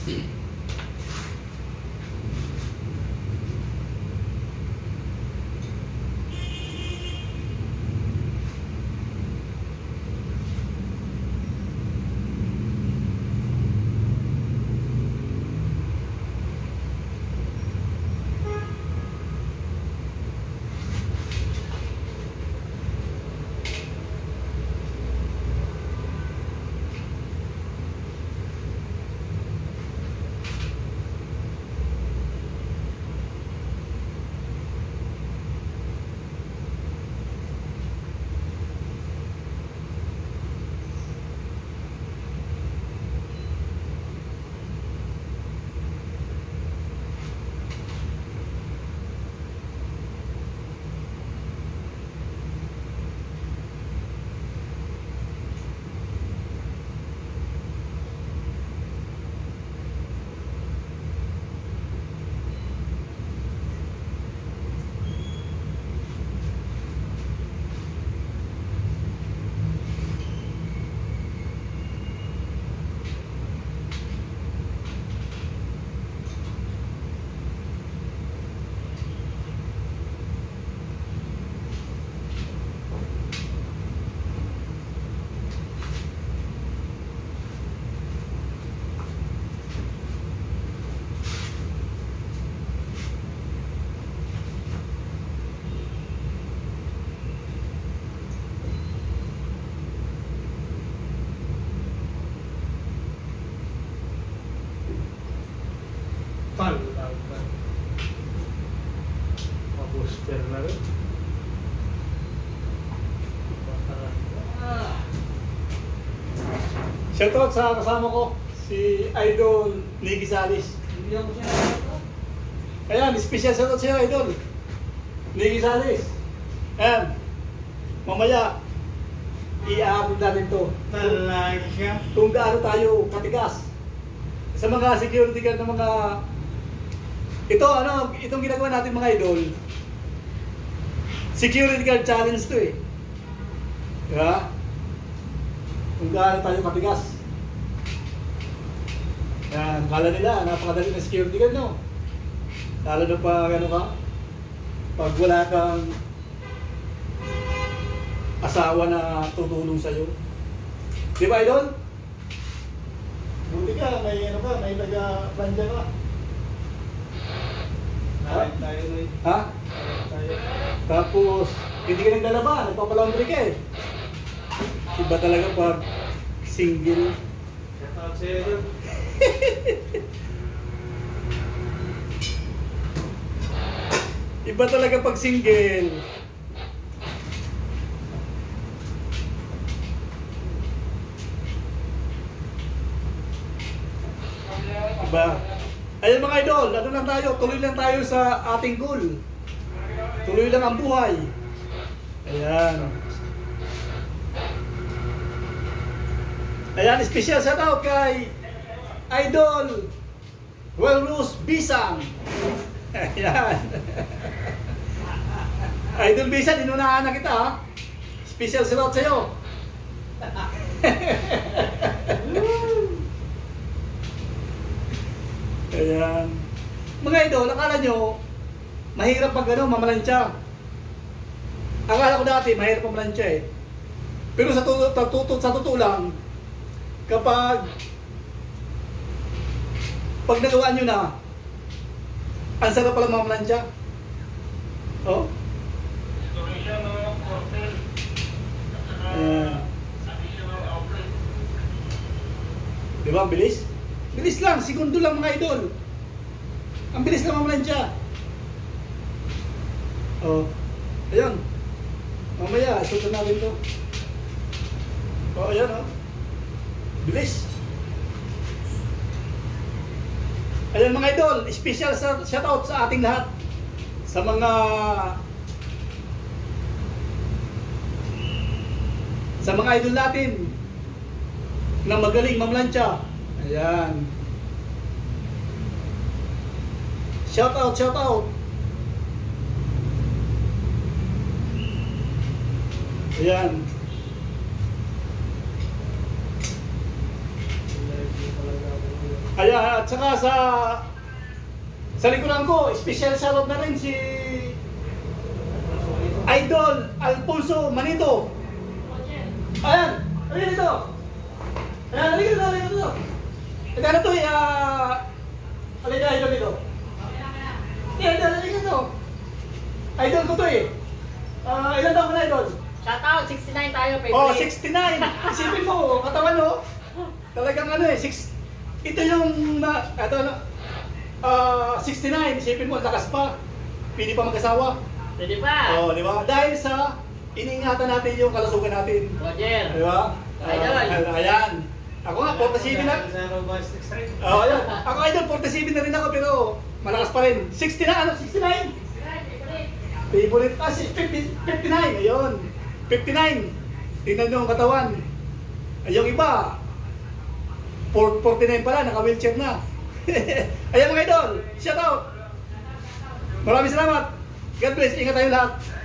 Mabuster na rin. Shoutout sa kasama ko, si Idol Nicky Salis. Hindi ako siya. Ayan, special shoutout sa'yo, Idol Nicky Salis. Ayan, mamaya i-upload natin to. Talaga siya. Kung gaano tayo katigas sa mga security guard ng mga itong ginagawa natin mga idol, security guard challenge to eh. Diba? Kung gaano tayo katigas. Yan, kala nila napakadali ng security guard, no? Lalo na pag ano ka, pag wala kang asawa na tutulong sa'yo. Di ba, idol? Buti ka, may ano ka, may taga-banda ka. Tayo. Ha? Tapos, hindi ka naglalaba, nagpapalaundry ka eh. Iba talaga pag single. Shoutout sa'yo doon. Iba talaga pag single. Diba? Ayun mga idol, ano lang tayo, tuloy lang tayo sa ating goal. Tuloy lang ang buhay. Ayan. Ayan, special shout out kay Idol Wellness Bisang. Ayan. Idol Bisang, inunahan na kita ha. Special shout out sa'yo. Ayan. Mga idol, akala nyo mahirap pag ano, mamalansya. Akala ko dati mahirap mamalansya eh. Pero sa totoo lang, kapag nagawa nyo na, ang sarap pala mamalansya. Oh? Diba ang bilis? Bilis lang, segundo lang mga idol. Ang bilis lang mamalansya. Oh, ayan. Mamaya, isutan natin to. Oh, ayan oh. Bilis. Ayan mga idol, special shoutout sa ating lahat. Sa mga idol natin na magaling mamlansya. Ayan. Shoutout, shoutout. Ayan. Ayan, at saka sa likuran ko, special shoutout na rin si Idol Alfonso Manito. Ayan, halika dito. Ayan, halika dito. Ito na to halika Idol dito. Idol, halika dito. Idol ko to ilan taon ka na Idol? Shoutout, 69 tayo, favorite. Oh, 69! Isipin mo, katawan no? Talagang ito yung, 69, isipin mo, lakas pa. Pwede pa mag-asawa. Pwede pa. Oh, di ba? Dahil sa iniingatan natin yung kalusugan natin. Roger. Di ba? Ayan. Ako nga, 47 na. Sa robust extreme. Oh, ayan. Ako Idol, 47 na rin ako, pero malakas pa rin. 69, 69? Favorite, 59, ayun. 59. Tingnan nyo ang katawan. Yung iba, 49 pala, naka-wheelchair na. Ayan mga idol, shout out. Maraming salamat. God bless, ingat tayo lahat.